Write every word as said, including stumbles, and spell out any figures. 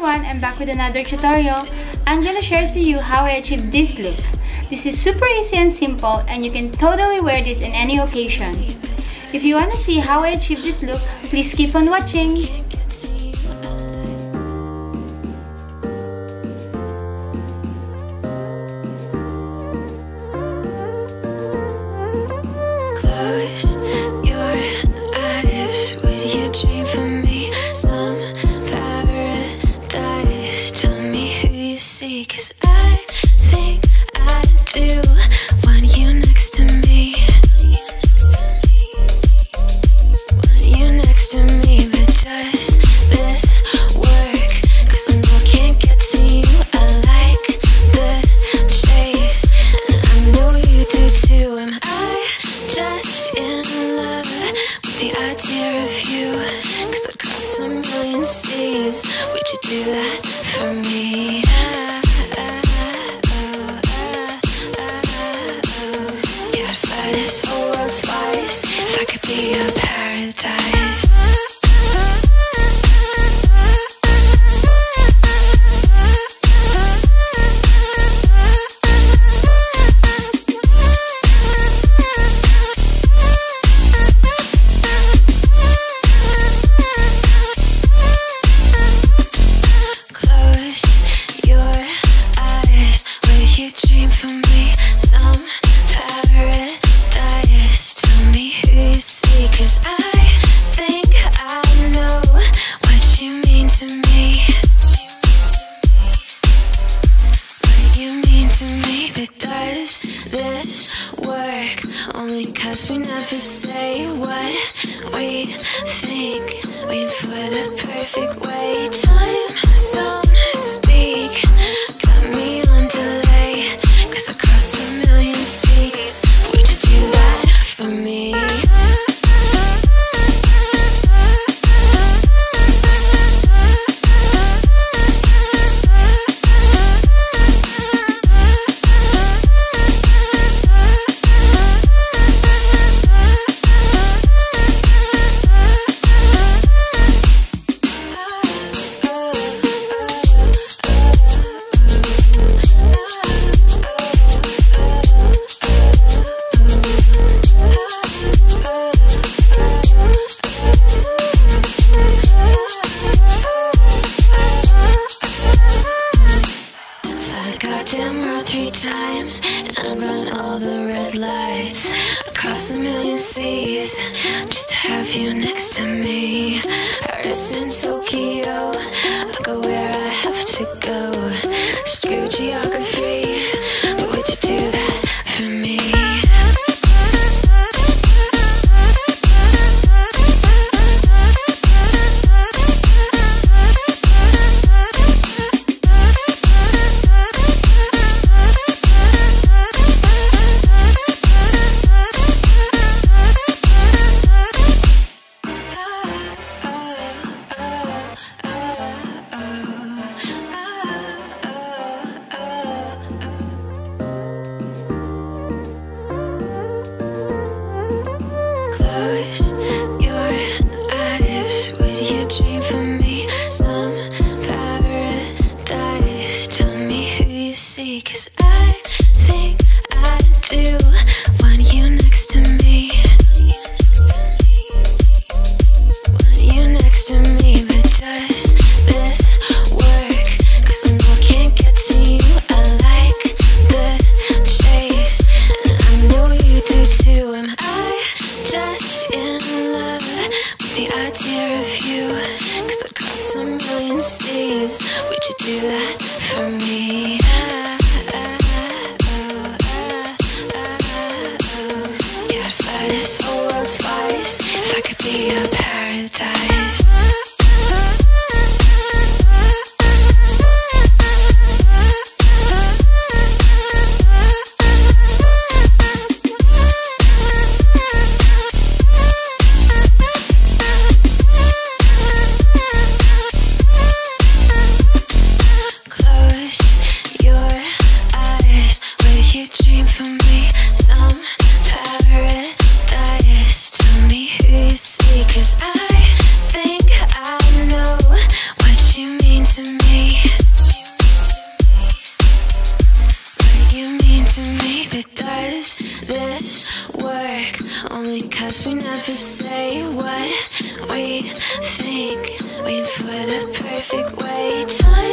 everyone, I'm back with another tutorial. I'm gonna share to you how I achieved this look. This is super easy and simple, and you can totally wear this in any occasion. If you wanna see how I achieved this look, please keep on watching. Close your eyes. Would you dream for me? Some paradise. Tell me who you see, 'cause I think I do want you next to me. Want you next to me, but does this work? 'Cause I know I can't get to you. I like the chase, and I know you do too. Am I just in love with the idea of you? 'Cause across a million seas, would you do that for me? Yeah, I'd fly this whole world twice if I could be your paradise. This work only 'cause we never say what we think, waiting for the perfect way. Time don't speak, got me on delay, 'cause across a million seas, would you do that for me? Goddamn world three times, and I'd run all the red lights across a million seas just to have you next to me. Paris and Tokyo, I'll go where I have to go. Screw geography, but would you do that for me? Close your eyes. Would you dream for me? Some paradise. Tell me who you see, 'cause I think I do want you next to me. Want you next to me, but does this work? 'Cause I know I can't get to you. I like the chase, and I know you do too. Am I just in love with the idea of you? 'Cause across a million seas, would you do that for me? Yeah, I'd fly this whole world twice if I could be your paradise. Dream for me, some paradise. Tell me who you see, 'cause I never say what we think. Waiting for the perfect way. Time